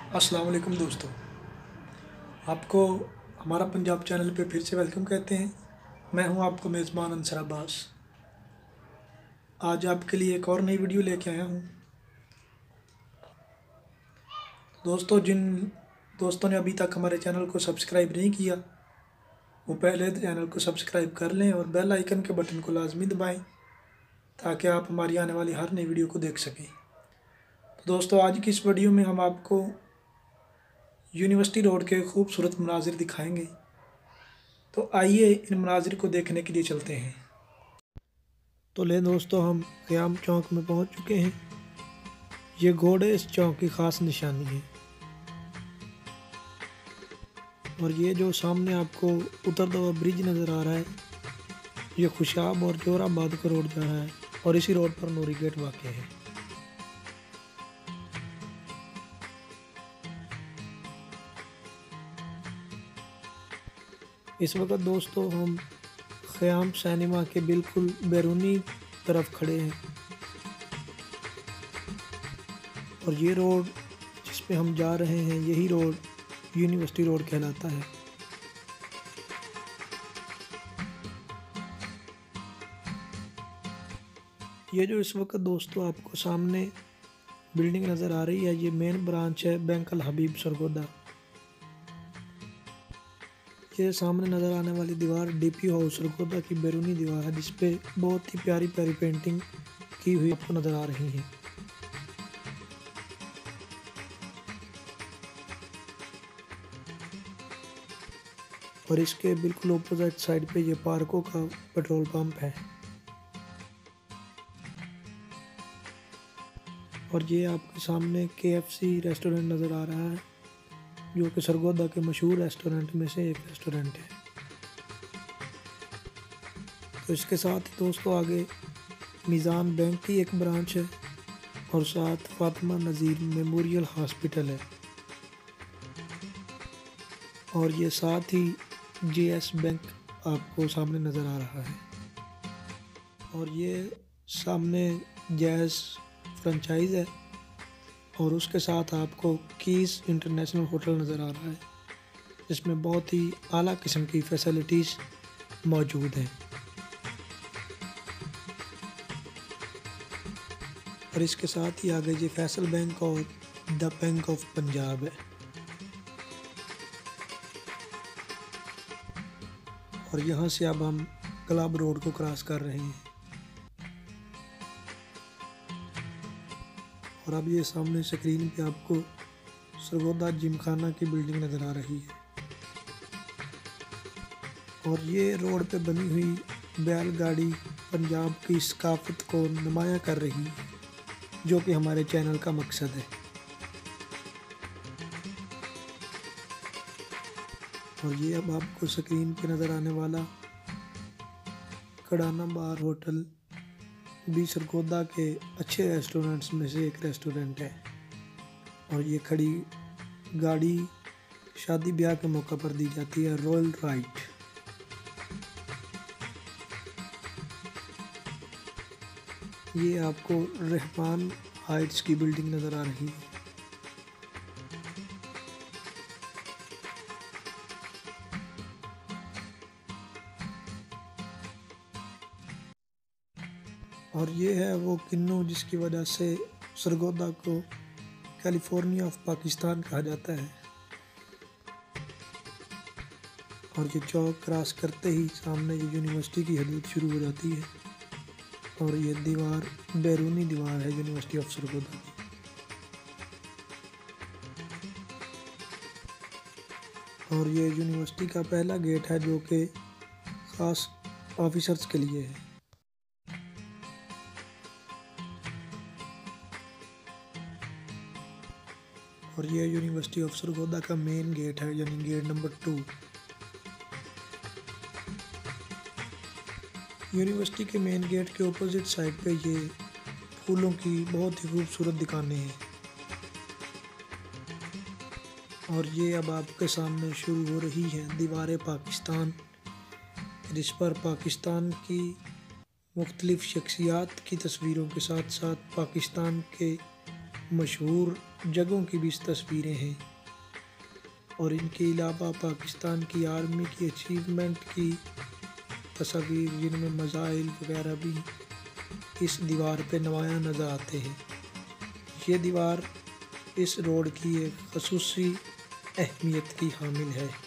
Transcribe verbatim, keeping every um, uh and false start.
अस्सलाम वालेकुम दोस्तों, आपको हमारा पंजाब चैनल पे फिर से वेलकम कहते हैं। मैं हूं आपको मेज़बान अंसर अब्बास। आज आपके लिए एक और नई वीडियो लेके आया हूं। दोस्तों, जिन दोस्तों ने अभी तक हमारे चैनल को सब्सक्राइब नहीं किया, वो पहले चैनल को सब्सक्राइब कर लें और बेल आइकन के बटन को लाजमी दबाएं ताकि आप हमारी आने वाली हर नई वीडियो को देख सकें। तो दोस्तों, आज की इस वीडियो में हम आपको यूनिवर्सिटी रोड के खूबसूरत मनाजिर दिखाएंगे। तो आइए इन मनाजिर को देखने के लिए चलते हैं। तो ले दोस्तों, हम क़याम चौक में पहुंच चुके हैं। ये घोड़े इस चौक की ख़ास निशानी है। और ये जो सामने आपको उतरता हुआ ब्रिज नज़र आ रहा है, ये खुशाब और जोराबाद का रोड जा रहा है और इसी रोड पर नूरी गेट वाक़ है। इस वक्त दोस्तों हम ख़याम सिनेमा के बिल्कुल बैरूनी तरफ खड़े हैं और ये रोड जिस पे हम जा रहे हैं, यही रोड यूनिवर्सिटी रोड कहलाता है। ये जो इस वक्त दोस्तों आपको सामने बिल्डिंग नज़र आ रही है, ये मेन ब्रांच है बैंक अल हबीब सरगोदा। ये सामने नज़र आने वाली दीवार डीपी हाउस सरगोदा की बैरूनी दीवार है, जिस पे बहुत ही प्यारी प्यारी पेंटिंग की हुई आपको नज़र आ रही है। और इसके बिल्कुल अपोजिट साइड पे ये पार्को का पेट्रोल पंप है। और ये आपके सामने के एफ सी रेस्टोरेंट नज़र आ रहा है, जो कि सरगोदा के मशहूर रेस्टोरेंट में से एक रेस्टोरेंट है। तो इसके साथ ही दोस्तों आगे मीज़ान बैंक की एक ब्रांच है और साथ फातिमा नज़ीर मेमोरियल हॉस्पिटल है। और ये साथ ही जे एस बैंक आपको सामने नज़र आ रहा है। और ये सामने जैज़ फ्रेंचाइज है और उसके साथ आपको कीज़ इंटरनेशनल होटल नज़र आ रहा है, जिसमें बहुत ही आला किस्म की फैसिलिटीज़ मौजूद हैं। और इसके साथ ही आगे जी फैसल बैंक और द बैंक ऑफ पंजाब है। और यहाँ से अब हम क्लब रोड को क्रॉस कर रहे हैं। और अब ये सामने स्क्रीन पे आपको सरगोदा जिमखाना की बिल्डिंग नज़र आ रही है। और ये रोड पे बनी हुई बैलगाड़ी पंजाब की सकाफत को नुमाया कर रही है, जो कि हमारे चैनल का मकसद है। और ये अब आपको स्क्रीन पे नज़र आने वाला कड़ाना बार होटल भी सरगोदा के अच्छे रेस्टोरेंट्स में से एक रेस्टोरेंट है। और ये खड़ी गाड़ी शादी ब्याह के मौका पर दी जाती है, रॉयल राइट। ये आपको रहमान हाइट्स की बिल्डिंग नज़र आ रही है। और ये है वो किन्नू जिसकी वजह से सरगोदा को कैलिफोर्निया ऑफ पाकिस्तान कहा जाता है। और ये चौक क्रॉस करते ही सामने ये यूनिवर्सिटी की हदूद शुरू हो जाती है। और ये दीवार बैरूनी दीवार है यूनिवर्सिटी ऑफ सरगोदा की। और ये यूनिवर्सिटी का पहला गेट है, जो कि ख़ास ऑफिसर्स के लिए है। और ये यूनिवर्सिटी ऑफ सरगोदा का मेन गेट है, यानी गेट नंबर टू। यूनिवर्सिटी के मेन गेट के ऑपोजिट साइड पे ये फूलों की बहुत ही खूबसूरत दुकानें हैं। और ये अब आपके सामने शुरू हो रही है दीवार पाकिस्तान, जिस पर पाकिस्तान की मुख्तलिफ शख्सियात की तस्वीरों के साथ साथ पाकिस्तान के मशहूर जगहों की भी तस्वीरें हैं और इनके अलावा पाकिस्तान की आर्मी की अचीवमेंट की तस्वीर जिनमें मज़ाइल वगैरह भी इस दीवार पे नुमायाँ नज़र आते हैं। ये दीवार इस रोड की एक ख़ुसूसी अहमियत की हामिल है।